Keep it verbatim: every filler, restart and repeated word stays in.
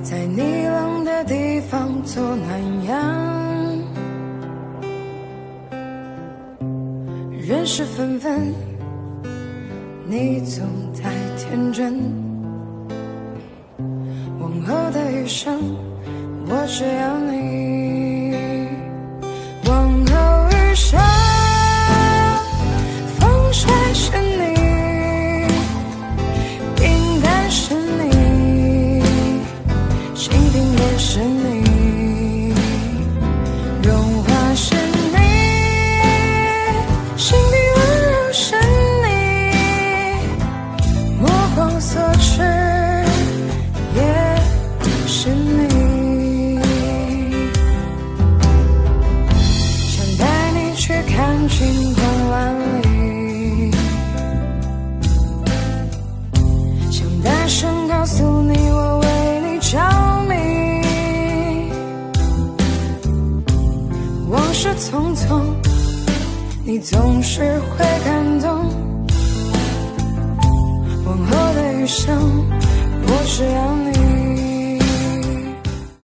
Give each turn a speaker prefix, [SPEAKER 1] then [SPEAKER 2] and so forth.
[SPEAKER 1] 在你冷的地方做暖阳，人事纷纷，你总太天真。往后的余生，我只要你。往后余生，风吹是你，平淡是你，倾听也是你，融化是你，心底温柔是你，目光所至也是你。想带你去看晴空万里，想大声告诉你我为你着迷。往事匆匆，你总是会感动。往后的余生，我只要你。